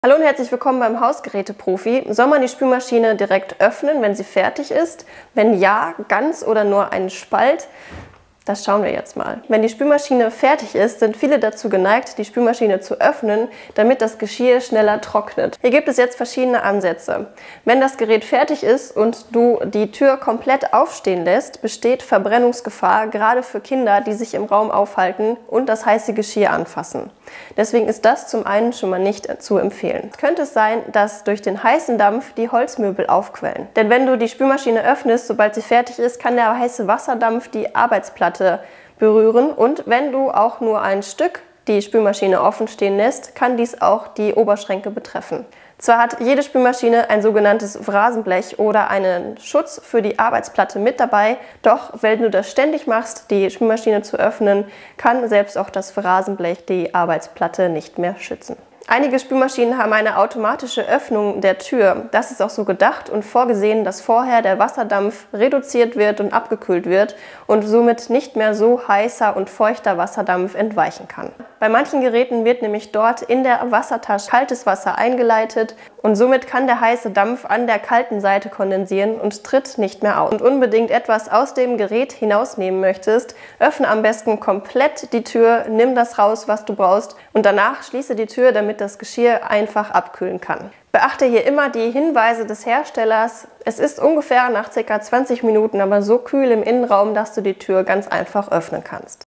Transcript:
Hallo und herzlich willkommen beim Hausgeräte-Profi. Soll man die Spülmaschine direkt öffnen, wenn sie fertig ist? Wenn ja, ganz oder nur einen Spalt? Das schauen wir jetzt mal. Wenn die Spülmaschine fertig ist, sind viele dazu geneigt, die Spülmaschine zu öffnen, damit das Geschirr schneller trocknet. Hier gibt es jetzt verschiedene Ansätze. Wenn das Gerät fertig ist und du die Tür komplett aufstehen lässt, besteht Verbrennungsgefahr, gerade für Kinder, die sich im Raum aufhalten und das heiße Geschirr anfassen. Deswegen ist das zum einen schon mal nicht zu empfehlen. Könnte es sein, dass durch den heißen Dampf die Holzmöbel aufquellen. Denn wenn du die Spülmaschine öffnest, sobald sie fertig ist, kann der heiße Wasserdampf die Arbeitsplatte berühren. Und wenn du auch nur ein Stück die Spülmaschine offen stehen lässt, kann dies auch die Oberschränke betreffen. Zwar hat jede Spülmaschine ein sogenanntes Phrasenblech oder einen Schutz für die Arbeitsplatte mit dabei, doch wenn du das ständig machst, die Spülmaschine zu öffnen, kann selbst auch das Phrasenblech die Arbeitsplatte nicht mehr schützen. Einige Spülmaschinen haben eine automatische Öffnung der Tür. Das ist auch so gedacht und vorgesehen, dass vorher der Wasserdampf reduziert wird und abgekühlt wird und somit nicht mehr so heißer und feuchter Wasserdampf entweichen kann. Bei manchen Geräten wird nämlich dort in der Wassertasche kaltes Wasser eingeleitet und somit kann der heiße Dampf an der kalten Seite kondensieren und tritt nicht mehr aus. Und unbedingt etwas aus dem Gerät hinausnehmen möchtest, öffne am besten komplett die Tür, nimm das raus, was du brauchst und danach schließe die Tür, damit das Geschirr einfach abkühlen kann. Beachte hier immer die Hinweise des Herstellers. Es ist ungefähr nach ca. 20 Minuten aber so kühl im Innenraum, dass du die Tür ganz einfach öffnen kannst.